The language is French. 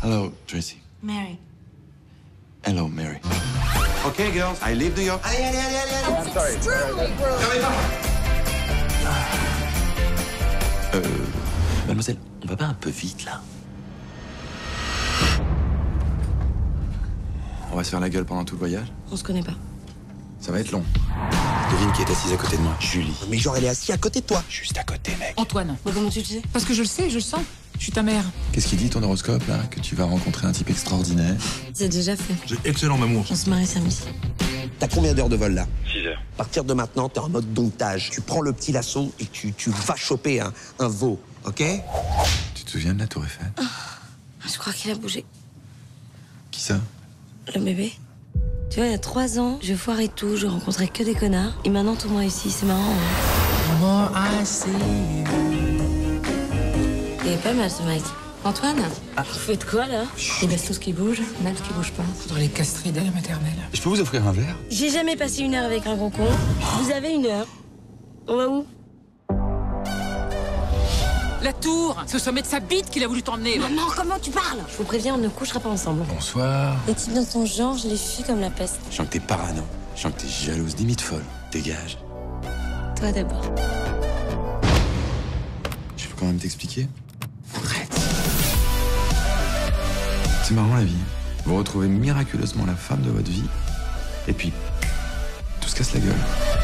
Hello, Tracy. Mary. Hello, Mary. Okay, girls, I leave New York. Allez. I'm sorry. Mademoiselle, on va pas un peu vite, là? On va se faire la gueule pendant tout le voyage? On se connaît pas. Ça va être long. Devine qui est assise à côté de moi. Julie. Mais genre, elle est assise à côté de toi. Juste à côté, mec. Antoine. Mais comment tu le sais? Parce que je le sais, je le sens. Je suis ta mère. Qu'est-ce qu'il dit, ton horoscope, là? Que tu vas rencontrer un type extraordinaire? C'est déjà fait. J'ai excellent amour. On se marie samedi. T'as combien d'heures de vol là? 6 heures. À partir de maintenant, t'es en mode domptage. Tu prends le petit lasso et tu vas choper un veau, ok? Tu te souviens de la Tour Eiffel? Je crois qu'il a bougé. Qui ça? Le bébé. Tu vois, il y a 3 ans, je foirais tout, je rencontrais que des connards. Et maintenant, tout le monde ici, c'est marrant. Hein. More I see you. Il est pas mal, ce mec. Antoine, vous faites quoi, là? Des bastos qui bougent, Max qui bouge pas. Faudrait les castrer dès la maternelle. Je peux vous offrir un verre? J'ai jamais passé 1 heure avec un gros con. Vous avez 1 heure. On va où? La tour, c'est au sommet de sa bite qu'il a voulu t'emmener. Maman, comment tu parles? Je vous préviens, on ne couchera pas ensemble. Bonsoir. Les types dans ton genre, je les fuis comme la peste. Je sens que t'es parano. Je sens que t'es jalouse, limite folle. Dégage. Toi d'abord. Je peux quand même t'expliquer? Arrête. C'est marrant la vie. Vous retrouvez miraculeusement la femme de votre vie, et puis tout se casse la gueule.